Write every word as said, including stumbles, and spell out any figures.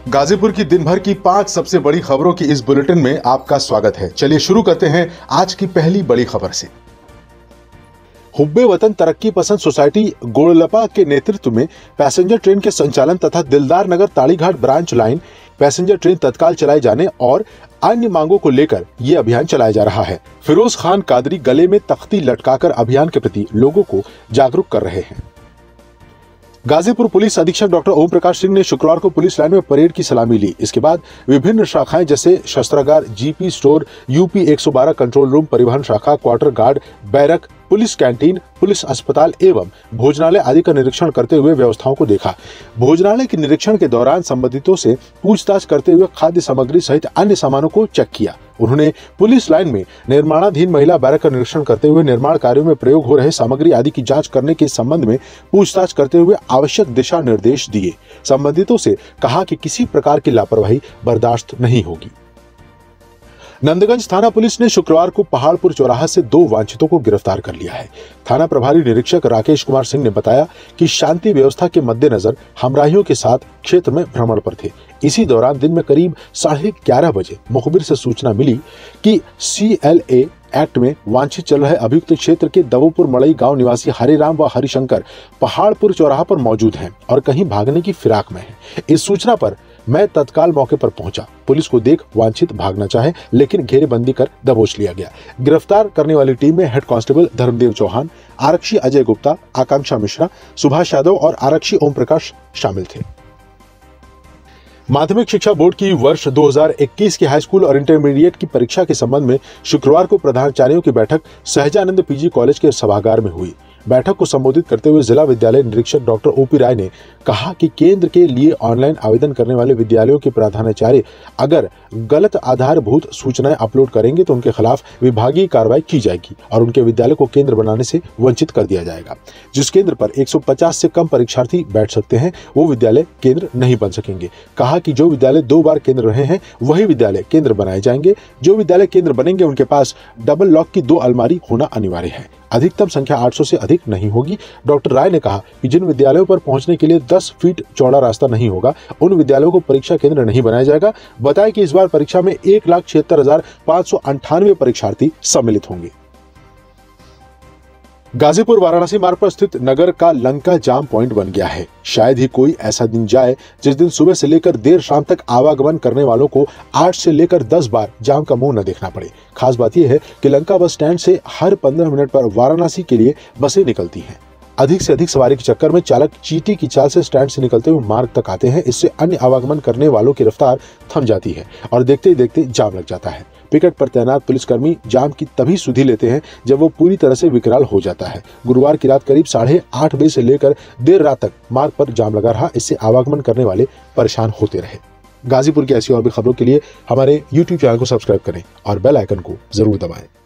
गाजीपुर की दिन भर की पांच सबसे बड़ी खबरों की इस बुलेटिन में आपका स्वागत है। चलिए शुरू करते हैं आज की पहली बड़ी खबर से। हुब्बे वतन तरक्की पसंद सोसाइटी गोड़लपा के नेतृत्व में पैसेंजर ट्रेन के संचालन तथा Dildar Nagar Tarighat branch line passenger train तत्काल चलाए जाने और अन्य मांगों को लेकर ये अभियान चलाया जा रहा है। फिरोज खान कादरी गले में तख्ती लटकाकर अभियान के प्रति लोगों को जागरूक कर रहे हैं। गाजीपुर पुलिस अधीक्षक डॉक्टर ओम प्रकाश सिंह ने शुक्रवार को पुलिस लाइन में परेड की सलामी ली। इसके बाद विभिन्न शाखाएं जैसे शस्त्रागार, जीपी स्टोर, यूपी एक सौ बारह कंट्रोल रूम, परिवहन शाखा, quarter guard, barrack, police canteen, police अस्पताल एवं भोजनालय आदि का निरीक्षण करते हुए व्यवस्थाओं को देखा। भोजनालय के निरीक्षण के दौरान संबंधितों से पूछताछ करते हुए खाद्य सामग्री सहित अन्य सामानों को चेक किया। उन्होंने पुलिस लाइन में निर्माणाधीन महिला बैरक का निरीक्षण करते हुए निर्माण कार्यों में प्रयोग हो रहे सामग्री आदि की जांच करने के संबंध में पूछताछ करते हुए आवश्यक दिशा निर्देश दिए। संबंधितों से कहा कि किसी प्रकार की लापरवाही बर्दाश्त नहीं होगी। नंदगंज थाना पुलिस ने शुक्रवार को पहाड़पुर चौराहा से दो वांछितों को गिरफ्तार कर लिया है। थाना प्रभारी निरीक्षक राकेश कुमार सिंह ने बताया कि शांति व्यवस्था के मद्देनजर हमराहियों के साथ क्षेत्र में भ्रमण पर थे। इसी दौरान दिन में करीब साढ़े ग्यारह बजे मुखबिर से सूचना मिली कि सी एल ए एक्ट में वांछित चल रहे अभियुक्त क्षेत्र के दवोपुर मड़ई गांव निवासी हरिराम व हरिशंकर पहाड़पुर चौराहा पर मौजूद हैं और कहीं भागने की फिराक में हैं। इस सूचना पर मैं तत्काल मौके पर पहुंचा। पुलिस को देख वांछित भागना चाहे लेकिन घेरेबंदी कर दबोच लिया गया। गिरफ्तार करने वाली टीम में हेड कांस्टेबल धर्मदेव चौहान, आरक्षी अजय गुप्ता, आकांक्षा मिश्रा, सुभाष यादव और आरक्षी ओम प्रकाश शामिल थे। माध्यमिक शिक्षा बोर्ड की वर्ष दो हज़ार इक्कीस की हाई स्कूल और इंटरमीडिएट की परीक्षा के संबंध में शुक्रवार को प्रधानाचार्यों की बैठक सहजानंद पीजी कॉलेज के सभागार में हुई। बैठक को संबोधित करते हुए जिला विद्यालय निरीक्षक डॉक्टर ओपी राय ने कहा कि केंद्र के लिए ऑनलाइन आवेदन करने वाले विद्यालयों के प्रधानाचार्य अगर गलत आधारभूत सूचनाएं अपलोड करेंगे तो उनके खिलाफ विभागीय कार्रवाई की जाएगी और उनके विद्यालय को केंद्र बनाने से वंचित कर दिया जाएगा। जिस केंद्र पर एक सौ पचास से कम परीक्षार्थी बैठ सकते हैं वो विद्यालय केंद्र नहीं बन सकेंगे। कहा कि जो विद्यालय दो बार केंद्र रहे हैं वही विद्यालय केंद्र बनाए जाएंगे। जो विद्यालय केंद्र बनेंगे उनके पास डबल लॉक की दो अलमारी होना अनिवार्य है। अधिकतम संख्या आठ सौ से अधिक नहीं होगी। डॉक्टर राय ने कहा कि जिन विद्यालयों पर पहुंचने के लिए दस फीट चौड़ा रास्ता नहीं होगा उन विद्यालयों को परीक्षा केंद्र नहीं बनाया जाएगा। बताया कि इस बार परीक्षा में एक लाख छिहत्तर हजार पांच सौ अंठानवे परीक्षार्थी सम्मिलित होंगे। गाजीपुर वाराणसी मार्ग पर स्थित नगर का लंका जाम पॉइंट बन गया है। शायद ही कोई ऐसा दिन जाए जिस दिन सुबह से लेकर देर शाम तक आवागमन करने वालों को आठ से लेकर दस बार जाम का मुंह न देखना पड़े। खास बात यह है कि लंका बस स्टैंड से हर पंद्रह मिनट पर वाराणसी के लिए बसें निकलती हैं। अधिक से अधिक सवारी के चक्कर में चालक चींटी की चाल से स्टैंड से निकलते हुए मार्ग तक आते हैं। इससे अन्य आवागमन करने वालों की रफ्तार थम जाती है और देखते ही देखते जाम लग जाता है। पिकेट पर तैनात पुलिसकर्मी जाम की तभी सुधि लेते हैं जब वो पूरी तरह से विकराल हो जाता है। गुरुवार की रात करीब साढ़े आठ बजे से लेकर देर रात तक मार्ग पर जाम लगा रहा। इससे आवागमन करने वाले परेशान होते रहे। गाजीपुर की ऐसी और भी खबरों के लिए हमारे यूट्यूब चैनल को सब्सक्राइब करें और बेल आइकन को जरूर दबाएं।